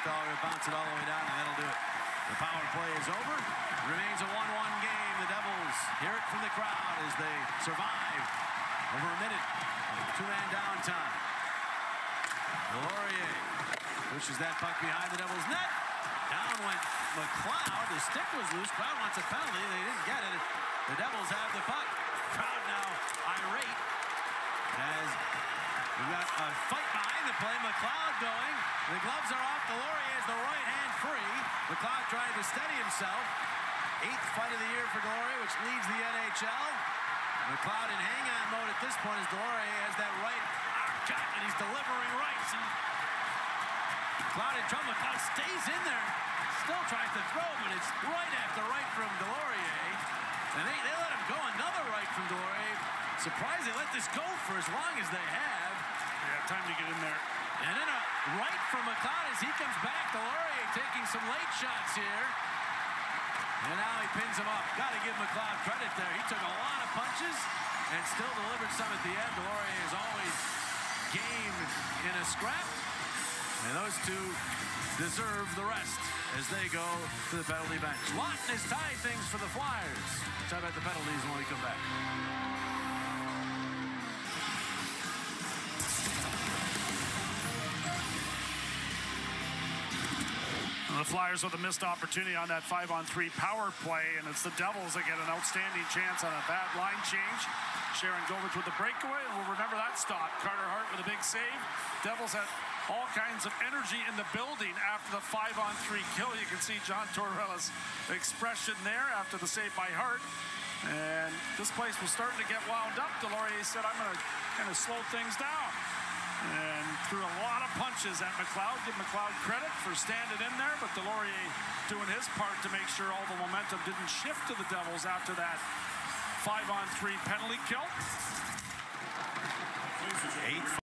Dollar bounce it all the way down, and that'll do it. The power play is over. Remains a 1-1 game. The Devils hear it from the crowd as they survive over a minute of two-man downtime. Deslauriers pushes that puck behind the Devils' net. Down went McLeod. The stick was loose. Crowd wants a penalty. They didn't get it. The Devils have the puck. Crowd now irate as we've got a fight behind the play. McLeod going. The gloves are off. Deslauriers has the right hand free. McLeod trying to steady himself. 8th fight of the year for Deslauriers, which leads the NHL. McLeod in hang-on mode at this point as Deslauriers has that right cut, and he's delivering rights. McLeod in trouble. McLeod stays in there. Still tries to throw, but it's right after right from Deslauriers. And they let him go. Another right from Deslauriers. Surprised they let this go for as long as they have. They have time to get in there. And then a right from McLeod as he comes back. Deslauriers taking some late shots here. And now he pins him up. Got to give McLeod credit there. He took a lot of punches and still delivered some at the end. Deslauriers is always game in a scrap. And those two deserve the rest as they go to the penalty bench. Lawton has tied things for the Flyers. Talk about the penalties when we come back. The Flyers with a missed opportunity on that 5-on-3 power play, and it's the Devils that get an outstanding chance on a bad line change. Sharon Govich with the breakaway, and we'll remember that stop. Carter Hart with a big save. Devils had all kinds of energy in the building after the 5-on-3 kill. You can see John Tortorella's expression there after the save by Hart. And this place was starting to get wound up. Deslauriers said, I'm going to kind of slow things down. And threw a lot of punches at McLeod. Give McLeod credit for standing in there, but Deslauriers doing his part to make sure all the momentum didn't shift to the Devils after that 5-on-3 penalty kill. 8